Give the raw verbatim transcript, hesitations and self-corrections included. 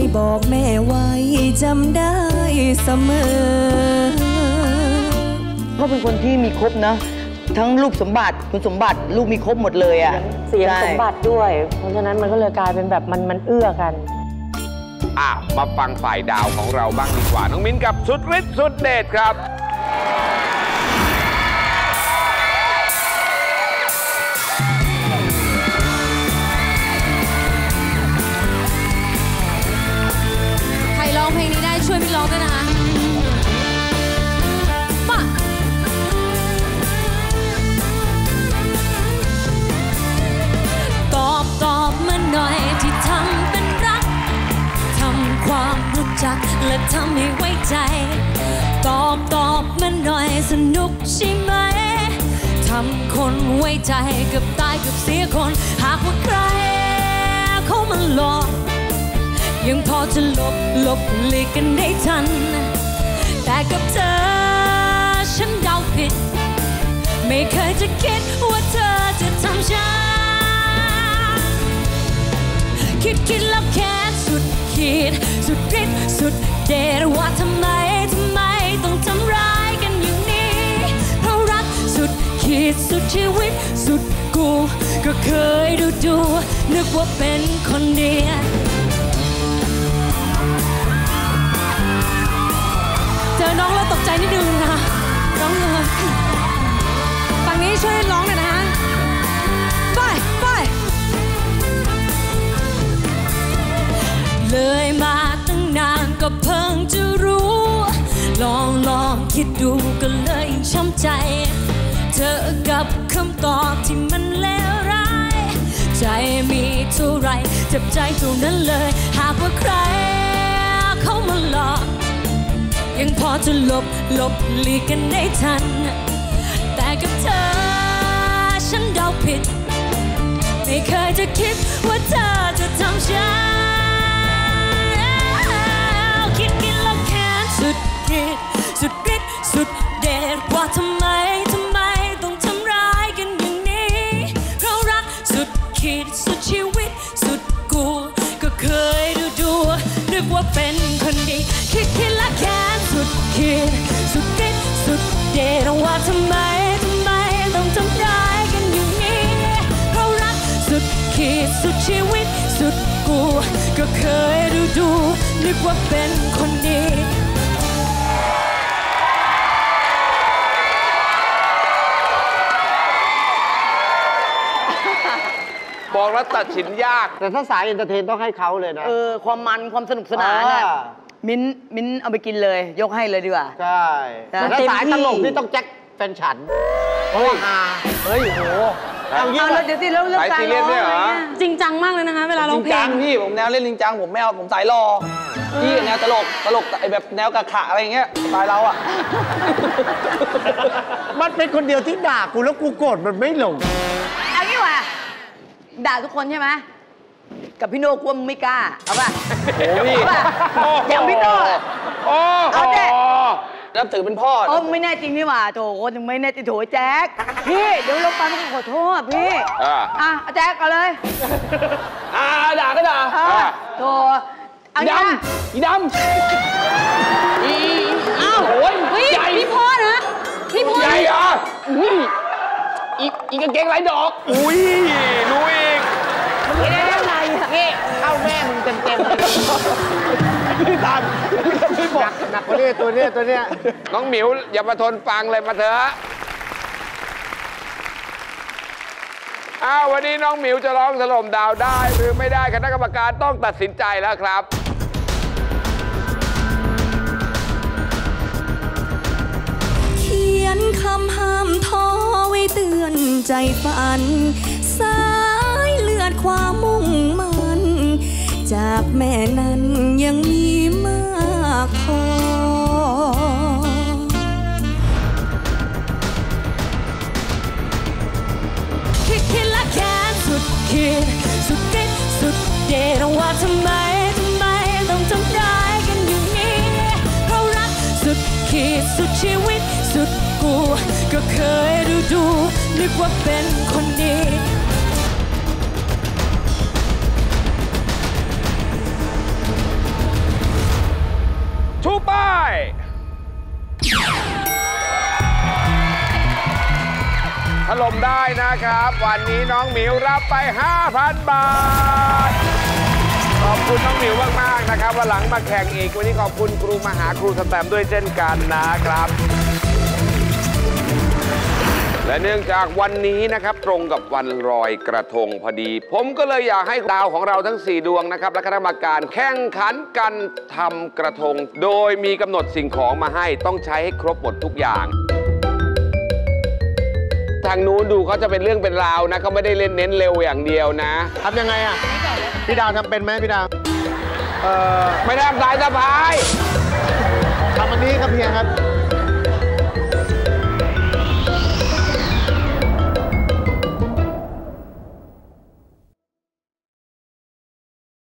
บอกแม่ไว้จำได้เสมอเขาเป็นคนที่มีครบนะทั้งลูกสมบัติคุณสมบัติลูกมีครบหมดเลยอ่ะเสียงสมบัติด้วยเพราะฉะนั้นมันก็เลยกลายเป็นแบบมันมันเอื้อกันอ่ะมาฟังฝ่ายดาวของเราบ้างดีกว่าน้องมิ้นกับสุดฤทธิ์สุดเดชครับใครร้องเพลงนี้ได้ช่วยมิ้นร้องด้วยนะคะมาตอบตอบมาหน่อยที่ทำเป็นรักทำความรู้จักและทำให้ไว้ใจตอบตอบมาหน่อยสนุกใช่ไหมทำคนไว้ใจเกือบตายเกือบเสียคนหากว่าใครเขามาหลอกยังพอจะหลบหลบหลีกกันได้ทันแต่กับเธอฉันเดาผิดไม่เคยจะคิดว่าเธอจะทำฉันคิดคิดแล้วแค่สุดขีดสุดฤทธิ์สุดเดชว่าทำไมทำไมต้องทำร้ายกันอย่างนี้เพราะรักสุดขีดสุดชีวิตสุดกูก็เคยดูดูนึกว่าเป็นคนเดียวเจอน้องแล้วตกใจนิดนึงนะร้องเลยฝั่งนี้ช่วยร้องหน่อยนะฮะไปไปเลยมาตั้งนานก็เพิ่งจะรู้ลองลองคิดดูก็เลยช้ำใจเจอกับคำตอบที่มันเลวร้ายใจมีเท่าไรเจ็บใจเท่านั้นเลยหากว่าใครเขามาหลอกยังพอจะหลบหลบหลีกกันได้ทันแต่กับเธอฉันเดาผิดไม่เคยจะคิดว่าเธอจะทำฉันคิดกินแล้วแค้นสุดขีดสุดฤทธิ์สุดเดชว่าทำไมทำไมต้องทำร้ายกันอย่างนี้เพราะรักสุดขีดสุดชีวิตสุดกูก็เคยดูดูนึกว่าเป็นคนดีคิดคิดและแค้นสุดขีดสุดฤทธิ์สุดเดชว่าทำไมทำไมต้องทำร้ายกันอย่างนี้เพราะรักสุดขีดสุดชีวิตสุดกูก็เคยดูดูนึกว่าเป็นคนดีบอกแล้วตัดสินยากแต่ถ้าสายเอนเตอร์เทนต้องให้เขาเลยนะเออความมันความสนุกสนานน่ะมิ้นมิ้นเอาไปกินเลยยกให้เลยดีกว่าใช่แต่ถ้าสายตลกนี่ต้องแจ็คแฟนฉันเฮ้ยเฮ้ยโหเอาเรื่องเดี๋ยวที่เรื่องการร้องอะไรเงี้ยจริงจังมากเลยนะคะเวลาร้องเพลงจริงจังพี่ผมแนวเล่นจริงจังผมไม่เอาผมสายรอพี่แนวตลกตลกไอแบบแนวกะขะอะไรอย่างเงี้ยสไตล์เราอ่ะมันเป็นคนเดียวที่ด่ากูแล้วกูโกรธมันไม่ลงเอางี้ว่ะด่าทุกคนใช่ไหมกับพี่โน่กลัวมึงไม่กล้าเอาป่ะโอ้พี่อย่างพี่โน่เอาเด็นับถือเป็นพ่อโอ้ไม่แน่จริงนี่หว่าโถคนถึงไม่แน่จริงโถแจ๊คพี่เดี๋ยวลงไปมันขอโทษพี่อ่ะแจ๊คเอาเลยอ่าด่าก็ด่าโถเอาดำอีดำอีอ้าวโอ้ยใหญ่พี่พ่อนะพี่พ่อใหญ่อ่ะอุ้ยอีอีกางเกงลายดอกอุ้ยรู้อีกมันไม่ได้อะไรนี่เข้าแม่มึงเต็มเต็มเลยพี่ตามพี่บอกหนักกว่านี้ตัวนี้ตัวนี้น้องหมิวอย่ามาทนฟังเลยมาเถอะอ้าววันนี้น้องหมิวจะร้องถล่มดาวได้หรือไม่ได้คณะกรรมการต้องตัดสินใจแล้วครับเขียนคำห้ามท้อไว้เตือนใจฝันสายเลือดความมุ่งมั่นจากแม่นั้นยังมีมากพอคิดคิดและแค้นสุดขีดสุดฤทธิ์สุดเดชว่าทำไมทำไมต้องทำร้ายกันอย่างนี้เพราะรักสุดขีดสุดชีวิตสุดกูก็เคยดูดูนึกว่าเป็นคนดีถล่มได้นะครับ วันนี้น้องหมิวรับไป ห้าพัน บาท ขอบคุณน้องหมิวมากๆนะครับวันหลังมาแข่งอีกวันนี้ขอบคุณครูมหาครูสแตมป์ด้วยเช่นกันนะครับและเนื่องจากวันนี้นะครับตรงกับวันลอยกระทงพอดีผมก็เลยอยากให้ดาวของเราทั้งสี่ดวงนะครับและคณะกรรมการแข่งขันกันทำกระทงโดยมีกำหนดสิ่งของมาให้ต้องใช้ให้ครบหมดทุกอย่างทางนู้นดูเขาจะเป็นเรื่องเป็นราวนะเขาไม่ได้เล่นเน้นเร็วอย่างเดียวนะทำยังไงอ่ะพี่ดาวทำเป็นไหมพี่ดาวเอ่อไม่ได้ทำสายสะพายทำอันนี้ครับเพียงครับ